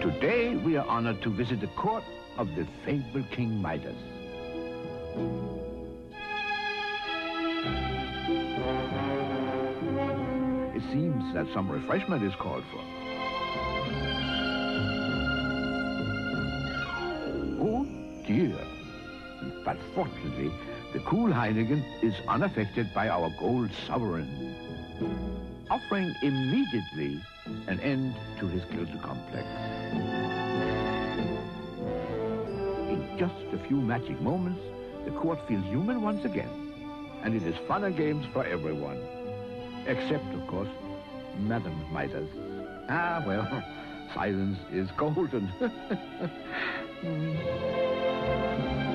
Today we are honored to visit the court of the fabled King Midas. It seems that some refreshment is called for. Oh dear. But fortunately, the cool Heineken is unaffected by our gold sovereign, offering immediately an end to his guilty complex. In just a few magic moments, the court feels human once again, and it is fun and games for everyone. Except, of course, Madam Midas. Ah, well, silence is golden.